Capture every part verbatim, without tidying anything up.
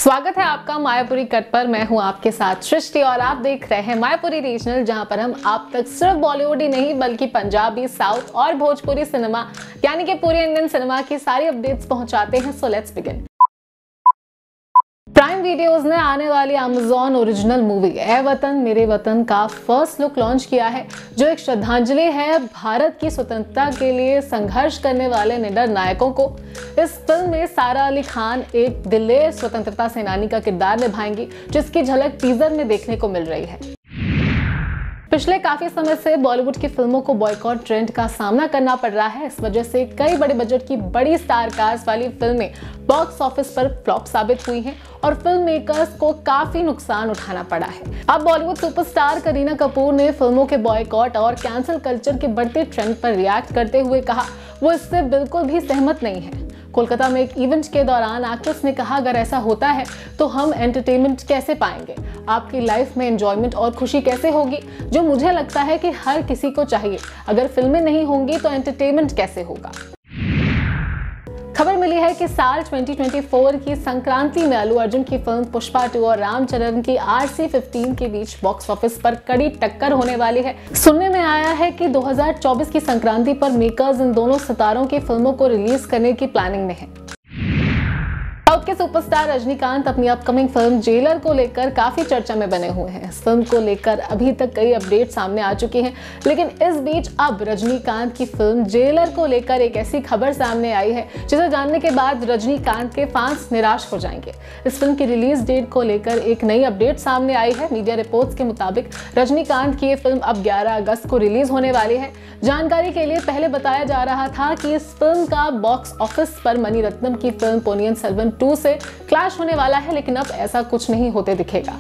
स्वागत है आपका मायापुरी कट पर। मैं हूं आपके साथ सृष्टि और आप देख रहे हैं मायापुरी रीजनल, जहां पर हम आप तक सिर्फ बॉलीवुड ही नहीं बल्कि पंजाबी, साउथ और भोजपुरी सिनेमा यानी कि पूरे इंडियन सिनेमा की सारी अपडेट्स पहुंचाते हैं। So let's begin. Prime videos ने आने वाली अमेजॉन ओरिजिनल मूवी ए वतन मेरे वतन का फर्स्ट लुक लॉन्च किया है, जो एक श्रद्धांजलि है भारत की स्वतंत्रता के लिए संघर्ष करने वाले निडर नायकों को। इस फिल्म में सारा अली खान एक दिलेर स्वतंत्रता सेनानी का किरदार निभाएंगी, जिसकी झलक टीजर में देखने को मिल रही है। पिछले काफी समय से बॉलीवुड की फिल्मों को बॉयकॉट ट्रेंड का सामना करना पड़ रहा है। इस वजह से कई बड़े बजट की बड़ी स्टार कास्ट वाली फिल्में बॉक्स ऑफिस पर फ्लॉप साबित हुई हैं और फिल्म मेकर्स को काफी नुकसान उठाना पड़ा है। अब बॉलीवुड सुपरस्टार करीना कपूर ने फिल्मों के बॉयकॉट और कैंसिल कल्चर के बढ़ते ट्रेंड पर रिएक्ट करते हुए कहा वो इससे बिल्कुल भी सहमत नहीं है। कोलकाता में एक इवेंट के दौरान एक्ट्रेस ने कहा, अगर ऐसा होता है तो हम एंटरटेनमेंट कैसे पाएंगे, आपकी लाइफ में एंजॉयमेंट और खुशी कैसे होगी, जो मुझे लगता है कि हर किसी को चाहिए। अगर फिल्में नहीं होंगी तो एंटरटेनमेंट कैसे होगा। खबर मिली है कि साल दो हज़ार चौबीस की संक्रांति में अल्लू अर्जुन की फिल्म पुष्पा टू और रामचरण की आर सी पंद्रह के बीच बॉक्स ऑफिस पर कड़ी टक्कर होने वाली है। सुनने में आया है कि दो हज़ार चौबीस की संक्रांति पर मेकर्स इन दोनों सितारों की फिल्मों को रिलीज करने की प्लानिंग में है। साउथ के सुपरस्टार रजनीकांत अपनी अपकमिंग फिल्म जेलर को लेकर काफी चर्चा में बने हुए हैं। इस फिल्म को लेकर अभी तक कई अपडेट सामने आ चुकी हैं, लेकिन इस बीच अब रजनीकांत की फिल्म जेलर को लेकर एक ऐसी खबर सामने आई है जिसे जानने के बाद रजनीकांत के फैंस निराश हो जाएंगे। इस फिल्म की रिलीज डेट को लेकर एक नई अपडेट सामने आई है। मीडिया रिपोर्ट्स के मुताबिक रजनीकांत की ये फिल्म अब ग्यारह अगस्त को रिलीज होने वाली है। जानकारी के लिए पहले बताया जा रहा था कि इस फिल्म का बॉक्स ऑफिस पर मणिरत्नम की फिल्म पोनियन सेल्वन टू से क्लैश होने वाला है, लेकिन अब ऐसा कुछ नहीं होते दिखेगा।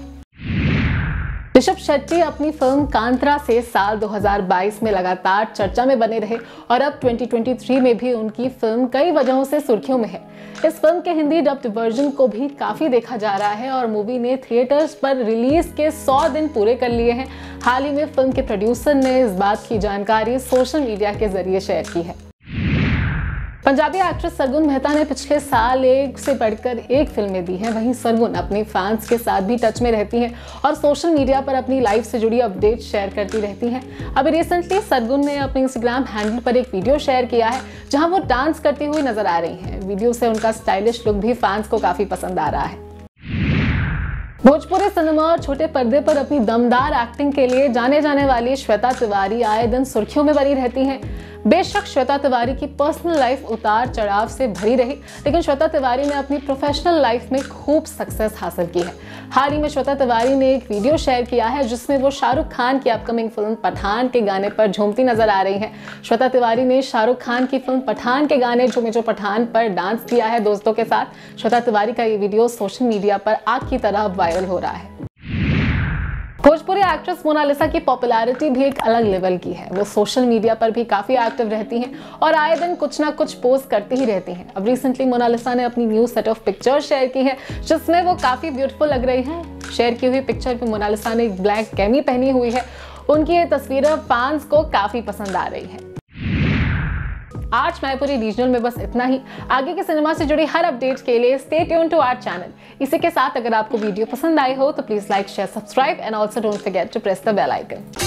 ऋषभ शेट्टी अपनी फिल्म कांतारा से साल दो हज़ार बाईस में लगातार चर्चा में बने रहे और अब दो हज़ार तेईस में भी उनकी फिल्म कई वजहों से सुर्खियों में है। इस फिल्म के हिंदी डब्ड वर्जन को भी काफी देखा जा रहा है और मूवी ने थिएटर्स पर रिलीज के सौ दिन पूरे कर लिए हैं। हाल ही में फिल्म के प्रोड्यूसर ने इस बात की जानकारी सोशल मीडिया के जरिए शेयर की है। पंजाबी एक्ट्रेस सरगुन मेहता ने पिछले साल एक से बढ़कर एक फिल्में दी हैं। वहीं सरगुन अपने फैंस के साथ भी टच में रहती हैं और सोशल मीडिया पर अपनी लाइफ से जुड़ी अपडेट शेयर करती रहती हैं। अभी रिसेंटली सरगुन ने अपने इंस्टाग्राम हैंडल पर एक वीडियो शेयर किया है जहां वो डांस करती हुई नजर आ रही हैं। वीडियो से उनका स्टाइलिश लुक भी फैंस को काफी पसंद आ रहा है। भोजपुरी सिनेमा और छोटे पर्दे पर अपनी दमदार एक्टिंग के लिए जाने जाने वाली श्वेता तिवारी आए दिन सुर्खियों में बनी रहती हैं। बेशक श्वेता तिवारी की पर्सनल लाइफ उतार चढ़ाव से भरी रही, लेकिन श्वेता तिवारी ने अपनी प्रोफेशनल लाइफ में खूब सक्सेस हासिल की है। हाल ही में श्वेता तिवारी ने एक वीडियो शेयर किया है जिसमें वो शाहरुख खान की अपकमिंग फिल्म पठान के गाने पर झूमती नजर आ रही हैं। श्वेता तिवारी ने शाहरुख खान की फिल्म पठान के गाने झूमे जो पठान पर डांस किया है दोस्तों के साथ। श्वेता तिवारी का ये वीडियो सोशल मीडिया पर आग की तरह वायरल हो रहा है। भोजपुरी एक्ट्रेस मोनालिसा की पॉपुलैरिटी भी एक अलग लेवल की है। वो सोशल मीडिया पर भी काफी एक्टिव रहती हैं और आए दिन कुछ ना कुछ पोस्ट करती ही रहती हैं। अब रिसेंटली मोनालिसा ने अपनी new set of pictures share की है जिसमें वो काफी ब्यूटीफुल लग रही हैं। शेयर की हुई पिक्चर में मोनालिसा ने एक ब्लैक कैमी पहनी हुई है। उनकी ये तस्वीरें फैंस को काफी पसंद आ रही है। आज मायापुरी रीजनल में बस इतना ही। आगे के सिनेमा से जुड़ी हर अपडेट के लिए stay tune to our channel. इसी के साथ अगर आपको वीडियो पसंद आई हो तो please like, share, subscribe and also don't forget to press the bell icon.